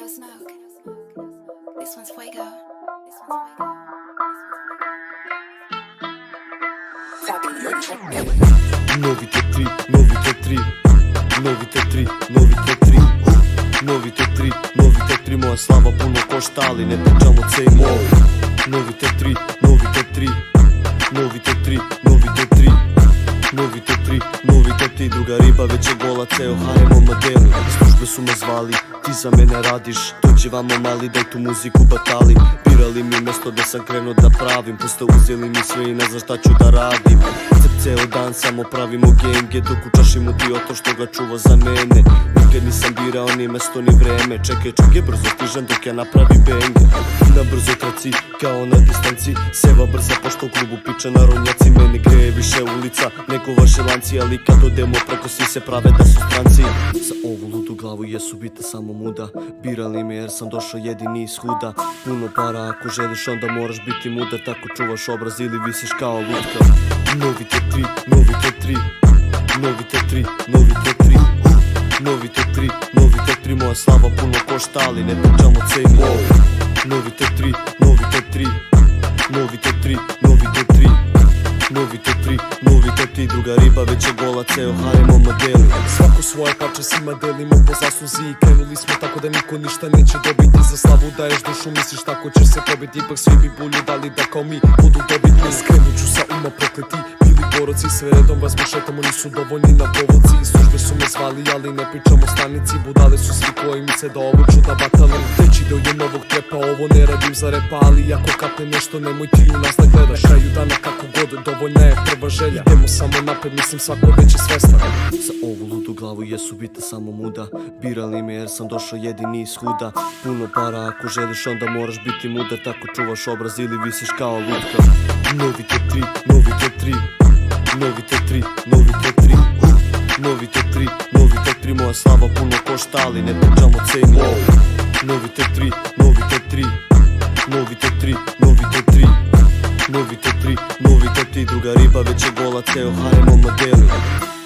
smoke. This one's fuego. Novite 3, novite 3, novite 3, novite 3, novite 3, novite 3, moja slava puno košta, ali ne pričamo cenu. Novite 3, novite 3, novite 3, novite 3, novite 3, novite 3, druga riba već je gola, ceo hajmo modeli. Službe su me zvali, ti za mene radiš, dođi vamo mali, daj tu muziku batali. Birali mi mesto da sam krenuo da pravim, posle uzeli mi sve i ne znam šta ću da radim. Ceo dan samo pravimo genge, dok u čaši mu dio to što ga čuva za mene. Nikad nisam birao ni mesto ni vreme, čekaj, brzo stižem dok ja napravim benge. Na brzoj traci, kao na distanci, seva brza pošto u klubu piče na ronjaci. Meni greje više ulica nego vaše lanci, ali kad odemo preko svi se prave da su stranci. Za ovu ludu glavu jesu bita samo muda, birali me jer sam došao jedini iz huda. Puno para ako želiš onda moraš biti muda, tako čuvaš obraz ili visiš kao lutka. Novite 3, novite 3, novite 3, novite 3, novite 3, novite 3, moja slava puno košta, ali ne pričamo cenu. Novite 3, novite 3, novite 3, novite 3, novite 3, novite 3, druga riba već je gola, ceo hajmo modeli. Svako svoje parče svima delimo po zasluzi i krenuli smo tako da niko ništa neće dobiti. Za slavu daješ dušu, misliš tako ćeš se pobiti, ipak svi bi bulju dali da kao mi budu dobitni. Skrenut ću sa uma prokleti, bili boroci, sve redom vas šetamo, nisu dovoljni na povodci. Službe su me zvali, ali ne pričamo stanici, budale su svi koji mi se da ovo ću da batalim. Teći deo je novog trepa, ovo ne radim za repa, ali ako kapne nešto nemoj ti u nas da gledaš. Kraju dana kako god, dovoljna je prva želja, idemo samo napred, mislim svako već je svestan. Za ovu ludu glavu jesu bita samo muda, birali me jer sam došao jedini iz huda. Puno para ako želiš onda moraš biti muda, tako čuvaš obraz ili visiš kao lutka. Novite 3, novite 3, novite 3, novite 3, novite 3, novite 3, moja slava puno košta, ali ne pričamo cenu. Novite 3, novite 3, novite 3, novite 3, novite 3, novite 3, druga riba već je gola, ceo hajmo modeli.